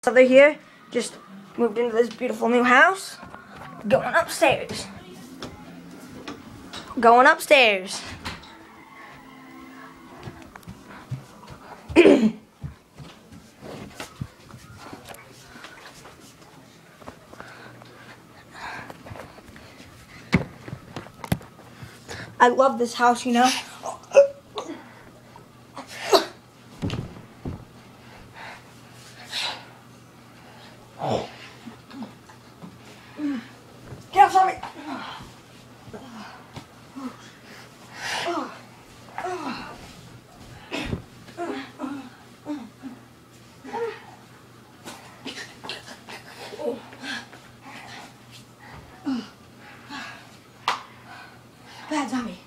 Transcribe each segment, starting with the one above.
Other here just moved into this beautiful new house. Going upstairs. Going upstairs. I love this house, you know. Get off of me! Bad zombie.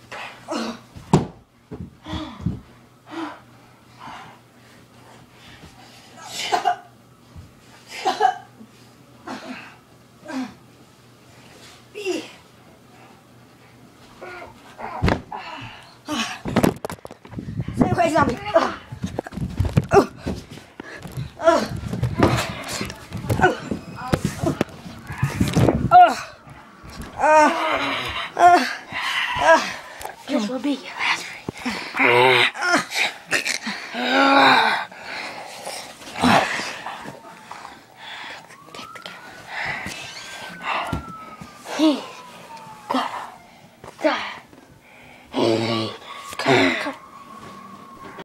Stay away, zombie. This will be your last Take the camera.